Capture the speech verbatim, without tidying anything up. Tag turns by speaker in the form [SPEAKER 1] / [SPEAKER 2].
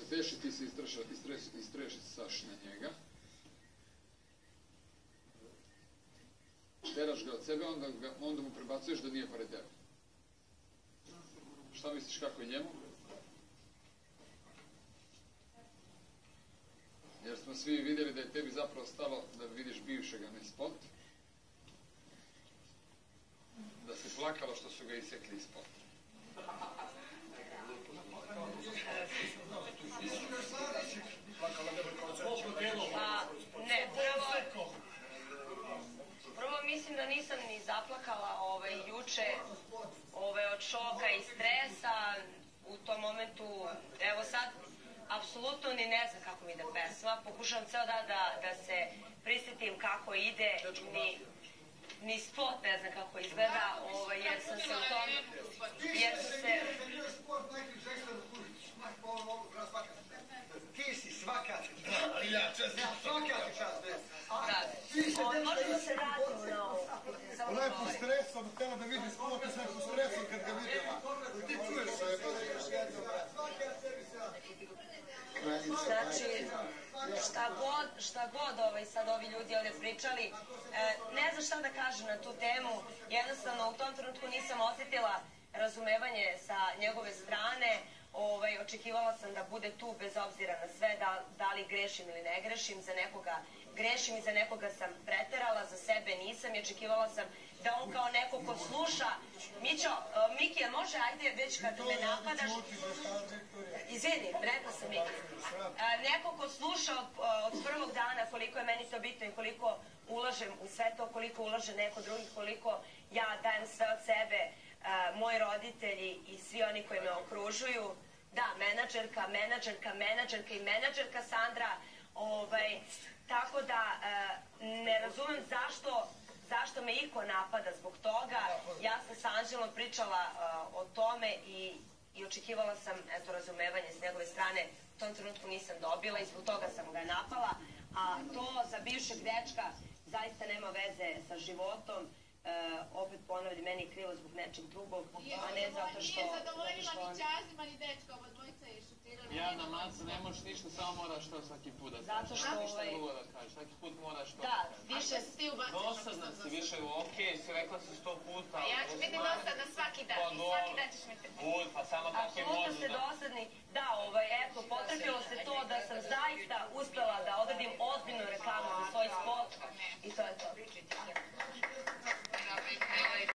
[SPEAKER 1] crteš i ti se istresaš na njega. Teraš ga od sebe, onda mu prebacuješ da nije pored tebe. Šta misliš kako je njemu? Jer smo svi vidjeli da je tebi zapravo stalo da vidiš bivšega na spot. Da se plakalo što su ga isekli iz spota.
[SPEAKER 2] Ne, prvo... Prvo mislim da nisam ni zaplakala juče od šoka i stresa. U tom momentu, evo sad, apsolutno ni ne znam kako mi ide pesma. Pokušavam ceo dan da se prisjetim kako ide, ni spot ne znam kako izgleda, jer sam se u tom... Jer sam se...
[SPEAKER 3] Ti si svaka ti čast. Svaka ti čast.
[SPEAKER 2] Možemo se vratiti na ovo.
[SPEAKER 3] Ona je po stresu, ona htjela da vidi spot, ona je po stresu kad ga vidjela. Ti čuješ sve.
[SPEAKER 2] Znači, šta god sad ovi ljudi ovdje pričali, ne znam šta da kažem na tu temu, jednostavno u tom trenutku nisam osjetila razumevanje sa njegove strane, očekivala sam da bude tu bez obzira na sve, da li grešim ili ne grešim, za nekoga grešim i za nekoga sam preterala, za sebe nisam i očekivala sam da on kao neko ko sluša. Mićo, Miki, može, ajde već kad me napadaš, izvini, rekla sam Miki, neko ko sluša od prvog dana koliko je meni to bitno i koliko ulažem u sve to, koliko ulaže neko drugi, koliko ja dajem sve od sebe, moji roditelji i svi oni koji me okružuju, da, menadžerka, menadžerka, menadžerka i menadžerka Sandra, tako da ne razumem zašto me iko napada zbog toga. Ja sam sa Anđelom pričala o tome i očekivala sam razumevanje s njegove strane. U tom trenutku nisam dobila i zbog toga sam ga napala. A to za bivšeg dečka zaista nema veze sa životom. Opet ponavljam, meni je krivo zbog nečeg drugog, a ne zato što...
[SPEAKER 4] Nije zadovoljila ni Čazima ni dečka, ova dvojica je šutirala.
[SPEAKER 1] Jana, Maca, ne možeš ništa, samo moraš to svaki put da kažeš.
[SPEAKER 2] Zato što...
[SPEAKER 1] Ništa drugo da kažeš, svaki put moraš to da kažeš.
[SPEAKER 2] Da, više...
[SPEAKER 1] Dosadna si, više, okej, si rekla si sto puta.
[SPEAKER 4] A ja ću biti dosadna svaki dan i svaki dan ćeš me trpiti.
[SPEAKER 1] Bud, pa samo tako i može da...
[SPEAKER 2] Apsolutno ste dosadni. Da, eto, potrefilo se to da sam zaista uspela da odradim ozbiljnu reklamu za svoj spot i to je to.